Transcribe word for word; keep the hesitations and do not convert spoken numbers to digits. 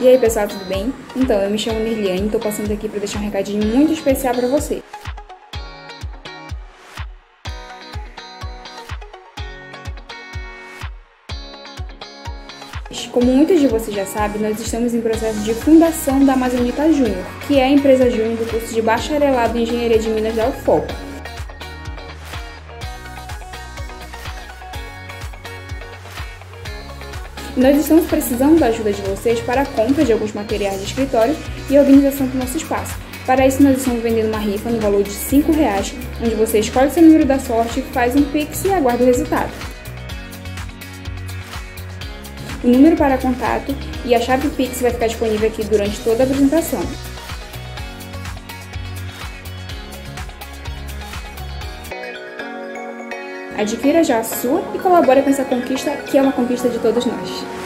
E aí pessoal, tudo bem? Então, eu me chamo Nirliane e estou passando aqui para deixar um recadinho muito especial para você. Como muitos de vocês já sabem, nós estamos em processo de fundação da Amazonita Júnior, que é a empresa júnior do curso de Bacharelado em Engenharia de Minas da U F O P. Nós estamos precisando da ajuda de vocês para a compra de alguns materiais de escritório e a organização do nosso espaço. Para isso, nós estamos vendendo uma rifa no valor de cinco reais, onde você escolhe seu número da sorte, faz um Pix e aguarda o resultado. O número para contato e a chave Pix vai ficar disponível aqui durante toda a apresentação. Adquira já a sua e colabore com essa conquista, que é uma conquista de todos nós.